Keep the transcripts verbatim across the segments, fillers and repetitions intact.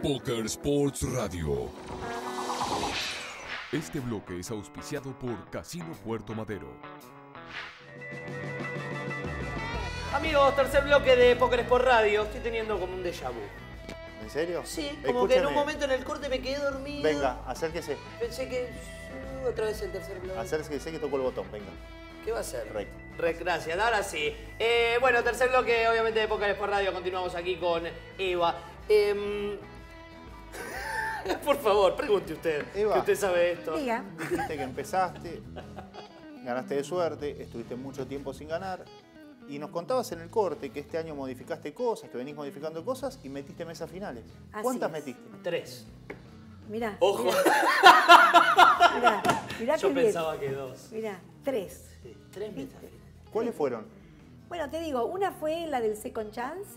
Poker Sports Radio. Este bloque es auspiciado por Casino Puerto Madero. Amigos, tercer bloque de Poker Sports Radio. Estoy teniendo como un déjà vu. ¿En serio? Sí, como Escúchame. que en un momento en el corte me quedé dormido. Venga, acérquese. Pensé que uh, otra vez el tercer bloque. Acérquese que tocó el botón, venga. ¿Qué va a hacer? Rec. Rec, gracias. Ahora sí. Eh, bueno, tercer bloque, obviamente, de Poker Sports Radio. Continuamos aquí con Eva. Eh, por favor, pregunte usted. Eva, que usted sabe esto. Diga. Dijiste que empezaste, ganaste de suerte, estuviste mucho tiempo sin ganar. Y nos contabas en el corte que este año modificaste cosas, que venís modificando cosas y metiste mesas finales. Así ¿Cuántas es. metiste? Tres. Mirá. Ojo. Mirá, mirá Yo qué bien. pensaba que dos. Mirá, tres. Sí, tres metas. ¿Cuáles fueron? Bueno, te digo, una fue la del Second Chance,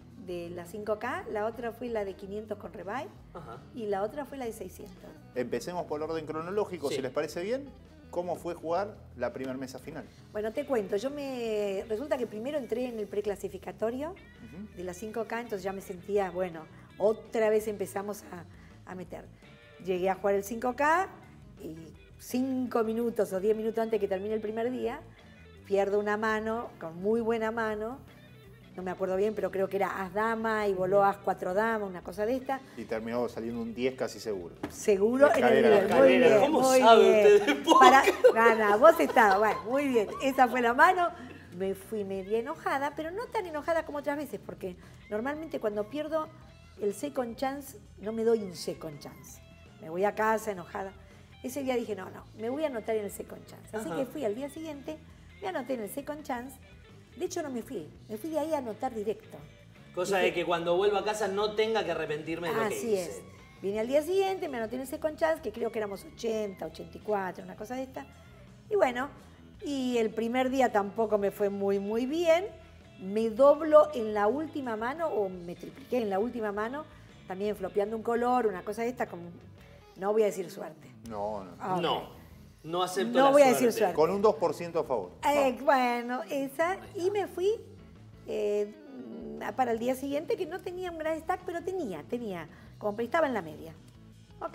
de la cinco K, la otra fue la de quinientos con Revive Ajá. y la otra fue la de seiscientos. Empecemos por el orden cronológico, Sí. si les parece bien. ¿Cómo fue jugar la primera mesa final? Bueno, te cuento, yo me... Resulta que primero entré en el preclasificatorio Ujú. de la cinco K, entonces ya me sentía, bueno, otra vez empezamos a, a meter. Llegué a jugar el cinco K y cinco minutos o diez minutos antes que termine el primer día, pierdo una mano, con muy buena mano, no me acuerdo bien, pero creo que era as dama y voló as cuatro dama, una cosa de esta. Y terminó saliendo un diez casi seguro. Seguro en el Escalera, nivel. Muy escalera. bien, ¿Cómo muy sabe bien. usted de póker? Para, gana, vos estabas, bueno, muy bien. Esa fue la mano. Me fui media enojada, pero no tan enojada como otras veces, porque normalmente cuando pierdo el second chance, no me doy un second chance. Me voy a casa enojada. Ese día dije, no, no, me voy a anotar en el second chance. Así Ajá. que fui al día siguiente, me anoté en el second chance. De hecho, no me fui, me fui de ahí a anotar directo. Cosa de que cuando vuelva a casa no tenga que arrepentirme de lo que Así hice. es. Vine al día siguiente, me anoté en ese chance, que creo que éramos ochenta, ochenta y cuatro, una cosa de esta. Y bueno, y el primer día tampoco me fue muy, muy bien. Me doblo en la última mano, o me tripliqué en la última mano, también flopeando un color, una cosa de esta, como, no voy a decir suerte. No, no. Ah, ok. No. No acepto No la voy a suerte. decir suerte. Con un dos por ciento a favor. Eh, Vamos. bueno, esa, y me fui eh, para el día siguiente, que no tenía un gran stack, pero tenía, tenía, como estaba en la media. Ok,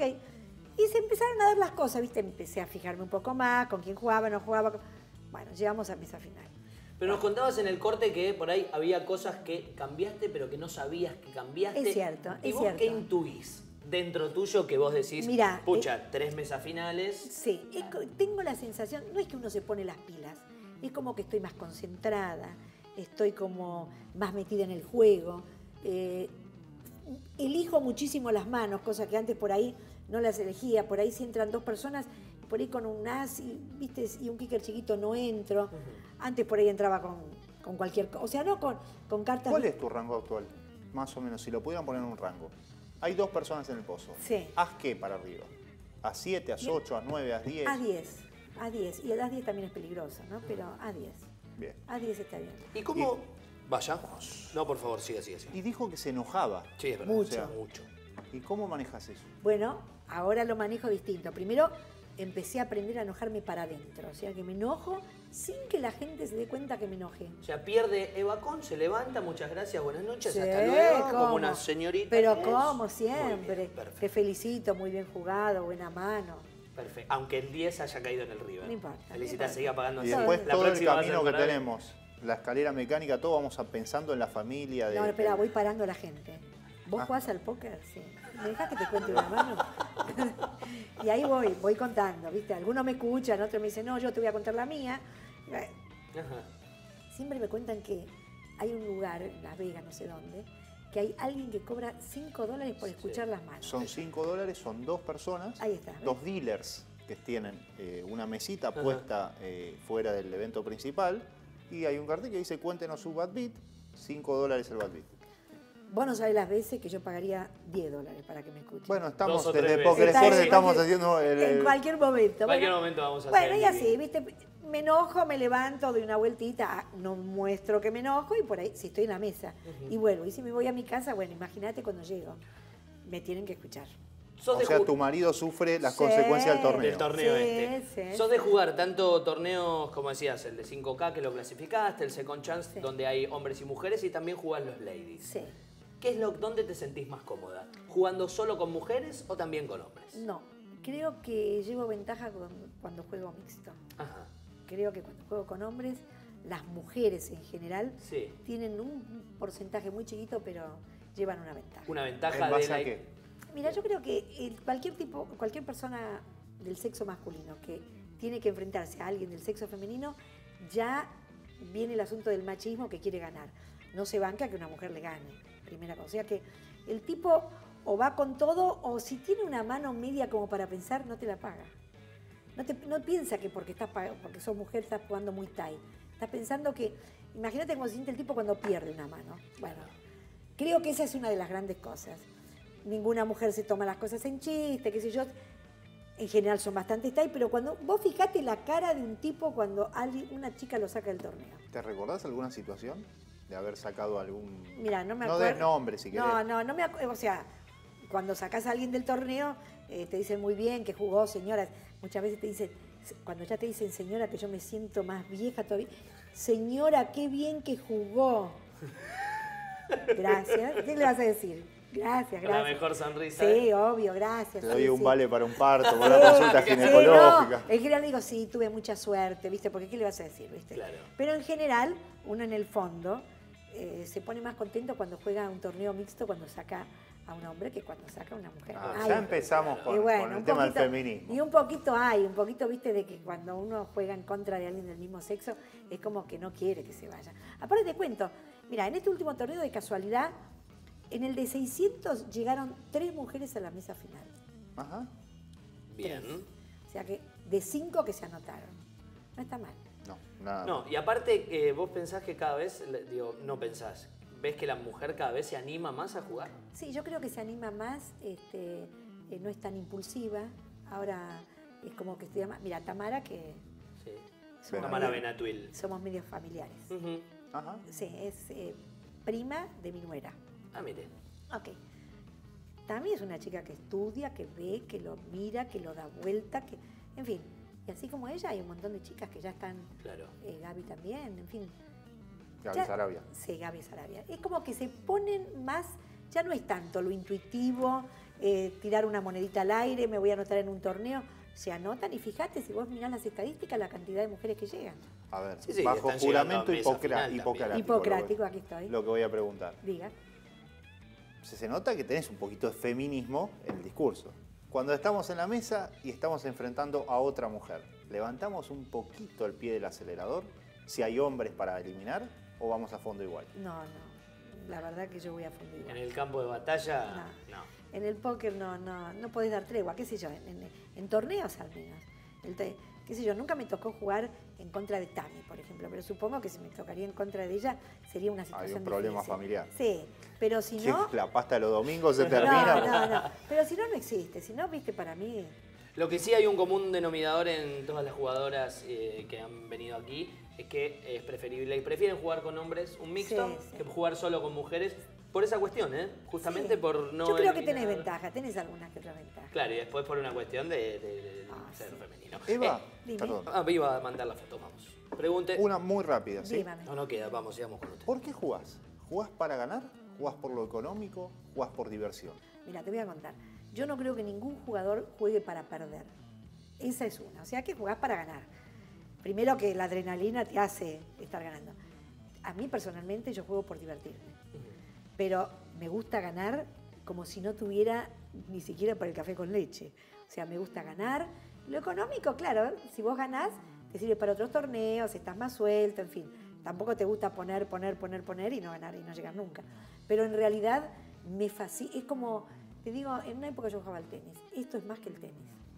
y se empezaron a dar las cosas, ¿viste? Empecé a fijarme un poco más, con quién jugaba, no jugaba. Bueno, llegamos a mesa final. Pero nos contabas en el corte que por ahí había cosas que cambiaste, pero que no sabías que cambiaste. Es cierto, ¿Y es vos cierto. qué intuís dentro tuyo que vos decís, Mirá, pucha, eh, tres mesas finales? Sí, es co- tengo la sensación, no es que uno se pone las pilas, es como que estoy más concentrada, estoy como más metida en el juego, eh, elijo muchísimo las manos, cosa que antes por ahí no las elegía, por ahí si entran dos personas, por ahí con un as y, ¿viste? Y un kicker chiquito no entro, antes por ahí entraba con, con cualquier cosa, o sea, no con, con cartas... ¿Cuál es tu rango actual? Más o menos, si lo pudieran poner en un rango. Hay dos personas en el pozo. Sí. ¿Haz qué para arriba? ¿A siete, a ocho, a nueve, a diez? A diez, a diez, y el as diez también es peligroso, ¿no? Pero a diez, Bien. a diez está bien. ¿Y cómo...? Vaya. No, por favor, siga, siga, siga. Y dijo que se enojaba. Sí, es verdad. Mucho. O sea, mucho. ¿Y cómo manejas eso? Bueno, ahora lo manejo distinto. Primero empecé a aprender a enojarme para adentro, o sea que me enojo sin que la gente se dé cuenta que me enojé. O sea, pierde Eva Con, se levanta, muchas gracias, buenas noches, Sí, hasta luego, ¿cómo? como una señorita. Pero que es. como Muy siempre, bien, te perfecto, felicito, muy bien jugado, buena mano. perfecto. Aunque el diez haya caído en el River. No importa, no Felicita, importa. siga pagando Y así. después La todo el próxima va a camino ser que para él. tenemos, la escalera mecánica, todo vamos a pensando en la familia. De, No, espera, voy parando a la gente. ¿Vos Ah. jugás al póker? Sí. ¿Me dejás que te cuente una mano? Y ahí voy, voy contando, ¿viste? Algunos me escuchan, otros me dicen, no, yo te voy a contar la mía. Ajá. Siempre me cuentan que hay un lugar, en Las Vegas, no sé dónde, que hay alguien que cobra cinco dólares por escuchar las manos. Son cinco dólares, son dos personas, Ahí está, ¿ves? dos dealers que tienen eh, una mesita puesta eh, fuera del evento principal y hay un cartel que dice cuéntenos su bad beat, cinco dólares el bad beat. Vos no sabés las veces que yo pagaría diez dólares para que me escuchen. Bueno, estamos Dos o tres desde veces. Poker Está Sports bien, estamos cualquier- haciendo el, En el- cualquier momento. En cualquier bueno, momento vamos a Bueno, hacer y el así, video. ¿viste? Me enojo, me levanto, doy una vueltita, ah, no muestro que me enojo y por ahí, si estoy en la mesa, y vuelvo. Y si me voy a mi casa, bueno, imagínate cuando llego, me tienen que escuchar. Sos O de sea, ju- tu marido sufre las Sí, consecuencias del torneo. del torneo Sí, este. sí, Sos sí. de jugar tanto torneos, como decías, el de cinco K que lo clasificaste, el Second Chance, Sí. donde hay hombres y mujeres, y también jugás los ladies. Sí. ¿qué es lo, dónde te sentís más cómoda? ¿Jugando solo con mujeres o también con hombres? No, creo que llevo ventaja con- cuando juego mixto. Ajá, Creo que cuando juego con hombres, las mujeres en general sí. tienen un porcentaje muy chiquito, pero llevan una ventaja. Una ventaja ¿En de base la... a qué? Mira, yo creo que el- cualquier tipo, cualquier persona del sexo masculino que tiene que enfrentarse a alguien del sexo femenino, ya viene el asunto del machismo que quiere ganar. No se banca que una mujer le gane, primera cosa. O sea que el tipo o va con todo, o si tiene una mano media como para pensar, no te la paga. No, te, no piensa que porque, estás, pa- porque sos mujer estás jugando muy Thai. Estás pensando que, imagínate cómo se siente el tipo cuando pierde una mano. Bueno, creo que esa es una de las grandes cosas. Ninguna mujer se toma las cosas en chiste, qué sé yo. En general son bastante Thai, pero cuando vos fijate la cara de un tipo cuando alguien, una chica lo saca del torneo. ¿Te recordás alguna situación de haber sacado algún... Mira, no me No acuerdo. des nombre, si querés. No, no, no me acuerdo. O sea, cuando sacás a alguien del torneo, eh, te dicen muy bien que jugó, señora. Muchas veces te dicen, cuando ya te dicen señora, que yo me siento más vieja todavía. Señora, qué bien que jugó. Gracias. ¿Qué le vas a decir? Gracias, Con la gracias. mejor sonrisa. Sí, obvio, gracias. Te sí, doy un sí. vale para un parto, por Sí, una consulta sí, ginecológica. no, en general digo, sí, tuve mucha suerte, ¿viste? Porque ¿qué le vas a decir, viste? Claro. Pero en general, uno en el fondo eh, se pone más contento cuando juega un torneo mixto, cuando saca a un hombre, que cuando saca a una mujer. Ah, Ay, ya empezamos con, y bueno, con el un tema poquito- del feminismo. Y un poquito hay, un poquito, viste, de que cuando uno juega en contra de alguien del mismo sexo, es como que no quiere que se vaya. Aparte te cuento, mira, en este último torneo de casualidad, en el de seiscientos llegaron tres mujeres a la mesa final. Ajá. Bien. O sea que de cinco que se anotaron. No está mal. No, nada. No, y aparte, eh, vos pensás que cada vez, le- digo, no pensás, ves que la mujer cada vez se anima más a jugar. Sí, yo creo que se anima más, este, eh, no es tan impulsiva. Ahora es como que estudia más. Mira, Tamara, que Sí. somos, Tamara medio- Benatuil. somos medios familiares. Ujú. Ajá. Sí, es eh, prima de mi nuera. Ah, mire. Ok. También es una chica que estudia, que ve, que lo mira, que lo da vuelta, que, en fin. Y así como ella, hay un montón de chicas que ya están, Claro. eh, Gaby también, en fin. Gaby Ya- Sarabia. Sí, Gaby Sarabia. Es como que se ponen más, ya no es tanto lo intuitivo, eh, tirar una monedita al aire, me voy a anotar en un torneo. Se anotan y fíjate, si vos mirás las estadísticas, la cantidad de mujeres que llegan. A ver, Sí, sí, bajo están llegando a juramento mesa hipocra- final también. hipocrático. Hipocrático, lo aquí estoy. que, lo que voy a preguntar. Diga. Se, se nota que tenés un poquito de feminismo en el discurso. Cuando estamos en la mesa y estamos enfrentando a otra mujer, ¿levantamos un poquito el pie del acelerador? Si hay hombres para eliminar, ¿o vamos a fondo igual? No, no. La verdad que yo voy a fundir. En el campo de batalla, No. no. En el póker no, no, no podés dar tregua, qué sé yo, en, en- en torneos al menos. El te- qué sé yo, nunca me tocó jugar en contra de Tami, por ejemplo, pero supongo que si me tocaría en contra de ella sería una situación un problema difícil. familiar. Sí, pero si Que no... la pasta de los domingos se No, termina. no, no, pero si no, no existe. Si no, viste, para mí... Lo que sí hay un común denominador en todas las jugadoras eh, que han venido aquí es que es preferible y prefieren jugar con hombres, un mixto, Sí, sí. que jugar solo con mujeres. Por esa cuestión, ¿eh? Justamente Sí. por no. Yo creo que eliminar- tenés ventaja, tenés algunas que otras ventajas. Claro, y después por una cuestión de, de- de Ah, ser sí. femenino. Eva, Eh, Dime. perdón, ah, iba a mandar la foto, vamos. Pregunte. una muy rápida, ¿sí? Dígame. No, no queda, vamos, sigamos con usted. ¿Por qué jugás? ¿Jugás para ganar? ¿Jugás por lo económico? ¿Jugás por diversión? Mira, te voy a contar. Yo no creo que ningún jugador juegue para perder. Esa es una. O sea, que jugás para ganar. Primero que la adrenalina te hace estar ganando. A mí personalmente yo juego por divertirme. Pero me gusta ganar como si no tuviera ni siquiera para el café con leche. O sea, me gusta ganar. Lo económico, claro, si vos ganás, te sirve para otros torneos, estás más suelto, en fin. Tampoco te gusta poner, poner, poner, poner y no ganar y no llegar nunca. Pero en realidad me fascina. Es como, te digo, en una época yo jugaba al tenis. Esto es más que el tenis.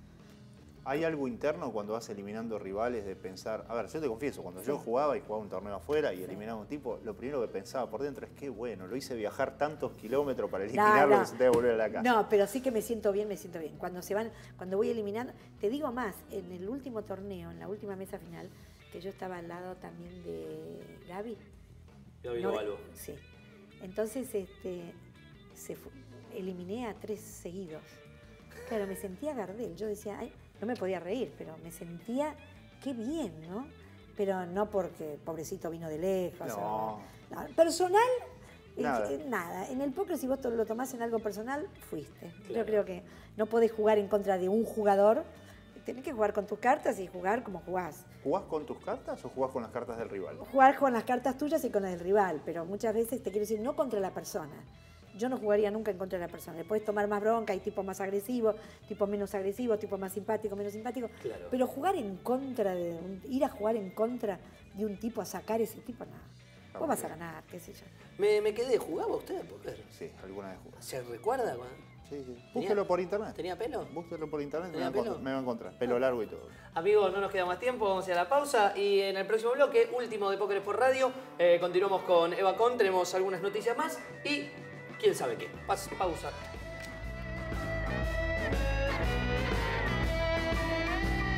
¿Hay algo interno cuando vas eliminando rivales de pensar, a ver, yo te confieso, cuando yo Sí. jugaba y jugaba un torneo afuera y eliminaba a un tipo, lo primero que pensaba por dentro es que bueno, lo hice viajar tantos kilómetros para eliminarlo no. que se te va a volver a la casa. No, pero sí que me siento bien, me siento bien. Cuando se van, cuando voy eliminando, te digo más, en el último torneo, en la última mesa final, que yo estaba al lado también de Gaby. Yo vi No, algo. Sí. Entonces, este, se fu- eliminé a tres seguidos. Claro, me sentía Gardel. Yo decía, ay, no me podía reír, pero me sentía, qué bien, ¿no? Pero no porque pobrecito vino de lejos. No. o- no. Personal, Nada. Eh, nada. En el póker, si vos to- lo tomás en algo personal, fuiste. Claro. Yo creo que no podés jugar en contra de un jugador. Tenés que jugar con tus cartas y jugar como jugás. ¿Jugás con tus cartas o jugás con las cartas del rival? Jugar con las cartas tuyas y con las del rival, pero muchas veces te quiero decir, no contra la persona. Yo no jugaría nunca en contra de la persona. Le puedes tomar más bronca, hay tipos más agresivos, tipos menos agresivos, tipos más simpáticos, menos simpáticos. Claro. Pero jugar en contra de un- ir a jugar en contra de un tipo, a sacar ese tipo, nada. Ah, Vos vas a bien. ganar, qué sé yo. Me, me quedé, ¿jugaba usted al póker? Sí, alguna vez jugué. ¿Se recuerda? cuando- Sí, sí. Búsquelo por internet. ¿Tenía pelo? Búsquelo por internet, me ¿Tenía va, a encont- pelo? me va a encontrar. Pelo largo y todo. Amigos, no nos queda más tiempo, vamos a ir a la pausa y en el próximo bloque, último de Póker por Radio, eh, continuamos con Eva Con, tenemos algunas noticias más y quién sabe qué. Pas- pausa.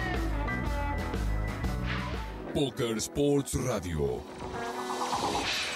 Poker Sports Radio.